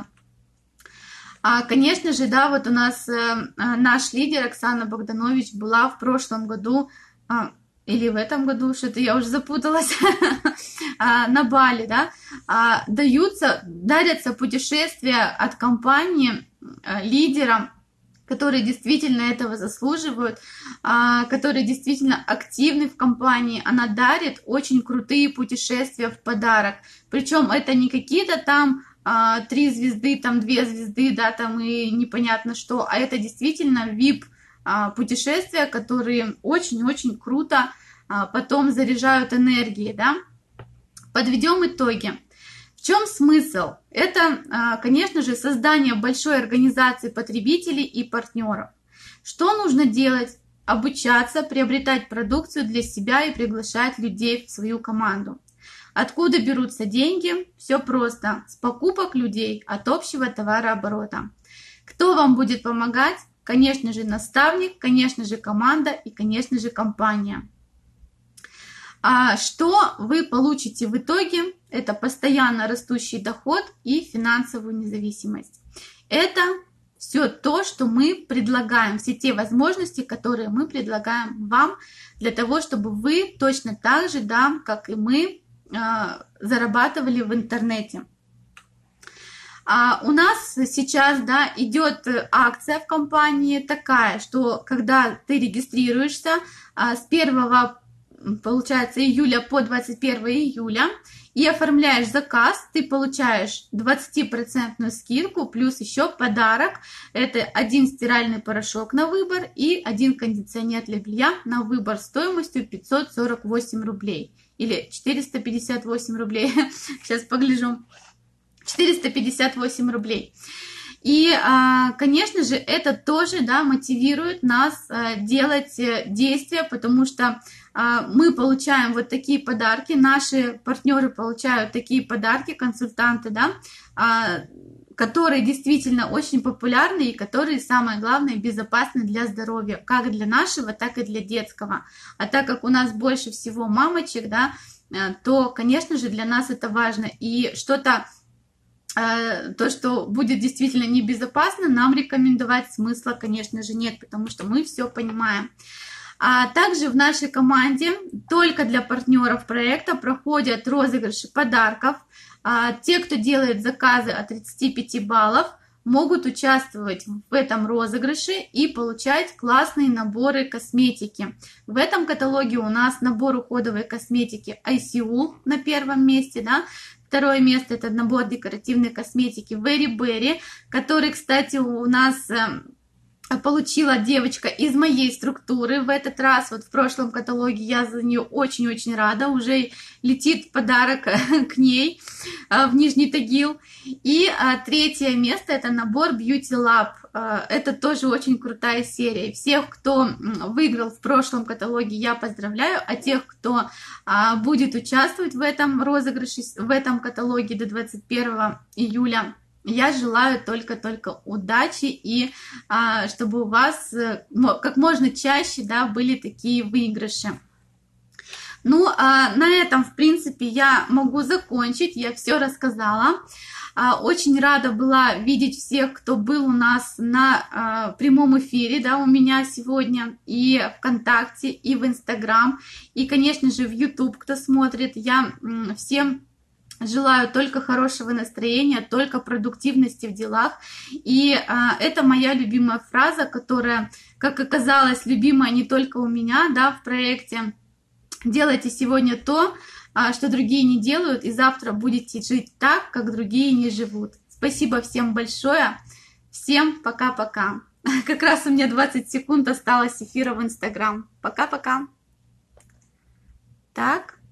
Конечно же, да, вот у нас наш лидер Оксана Богданович была в прошлом году, или в этом году, что-то я уже запуталась, на Бали, да, дарятся путешествия от компании лидерам, которые действительно этого заслуживают, которые действительно активны в компании. Она дарит очень крутые путешествия в подарок. Причем это не какие-то там 3 звезды, там 2 звезды, да, там и непонятно что, а это действительно VIP путешествия, которые очень-очень круто потом заряжают энергией, да. Подведем итоги. В чем смысл? Это, конечно же, создание большой организации потребителей и партнеров. Что нужно делать? Обучаться, приобретать продукцию для себя и приглашать людей в свою команду. Откуда берутся деньги? Все просто. С покупок людей от общего товарооборота. Кто вам будет помогать? Конечно же, наставник, конечно же, команда и, конечно же, компания. А что вы получите в итоге? Это постоянно растущий доход и финансовую независимость. Это все то, что мы предлагаем, все те возможности, которые мы предлагаем вам для того, чтобы вы точно так же, да, как и мы, зарабатывали в интернете. У нас сейчас, да, идет акция в компании такая, что когда ты регистрируешься с 1 получается июля по 21 июля и оформляешь заказ, ты получаешь 20% скидку плюс еще подарок. Это 1 стиральный порошок на выбор и 1 кондиционер для белья на выбор стоимостью 548 рублей или 458 рублей. Сейчас погляжу. 458 рублей. И, конечно же, это тоже, да, мотивирует нас делать действия, потому что мы получаем вот такие подарки, наши партнеры получают такие подарки, консультанты, да, которые действительно очень популярны и которые, самое главное, безопасны для здоровья, как для нашего, так и для детского. А так как у нас больше всего мамочек, да, то, конечно же, для нас это важно. И что-то, то, что будет действительно небезопасно, нам рекомендовать смысла, конечно же, нет, потому что мы все понимаем. А также в нашей команде только для партнеров проекта проходят розыгрыши подарков. Те, кто делает заказы от 35 баллов, могут участвовать в этом розыгрыше и получать классные наборы косметики. В этом каталоге у нас набор уходовой косметики ICU на первом месте, да. Второе место — это набор декоративной косметики Very Berry, который, кстати, у нас получила девочка из моей структуры в этот раз. Вот в прошлом каталоге я за нее очень-очень рада. Уже летит подарок к ней в Нижний Тагил. И третье место — это набор Beauty Lab. Это тоже очень крутая серия. Всех, кто выиграл в прошлом каталоге, я поздравляю. А тех, кто будет участвовать в этом розыгрыше, в этом каталоге до 21 июля, я желаю только удачи и чтобы у вас как можно чаще, да, были такие выигрыши. Ну, на этом, в принципе, я могу закончить. Я все рассказала. Очень рада была видеть всех, кто был у нас на прямом эфире, да, у меня сегодня и ВКонтакте, и в Инстаграм, и, конечно же, в YouTube, кто смотрит. Я всем желаю только хорошего настроения, только продуктивности в делах. И это моя любимая фраза, которая, как оказалось, любимая не только у меня, да, в проекте. Делайте сегодня то, что другие не делают, и завтра будете жить так, как другие не живут. Спасибо всем большое. Всем пока-пока. Как раз у меня 20 секунд осталось эфира в Инстаграм. Пока-пока. Так.